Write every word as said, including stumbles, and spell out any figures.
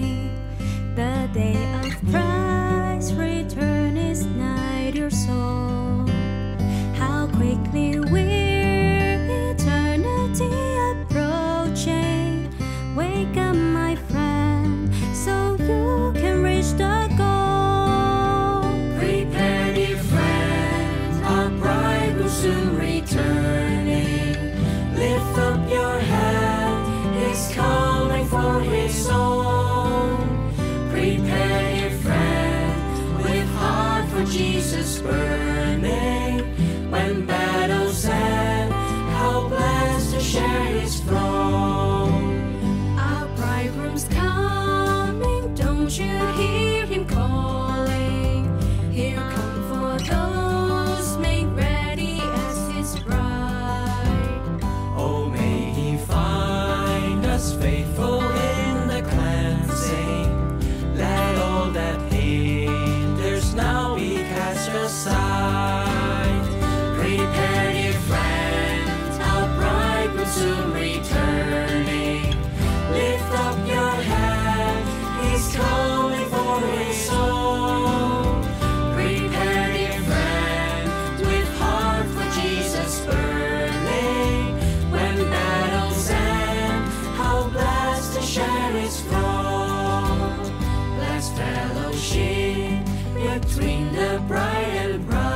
The day of Christ's return is nigh, dear soul. How quickly we're eternity approaching. Wake up, my friend, so you can reach the goal. Prepare, dear friend, our bridegroom soon returning. Lift up your head, he's coming for his own. Prepare, dear friend, with heart for Jesus burning. When battles end, how blessed to share his throne. Our bridegroom's coming, don't you hear him calling? Here come for those made ready as his bride. Oh, may he find us faithful in the cleansing. Let all that hinders now be cast aside. Prepare, dear friend, our bridegroom soon returning. Lift up your head, he's coming for his own. Prepare, dear friend, with heart for Jesus burning. When battles end, how blessed to share his throne. Blessed fellowship between the bride and bride.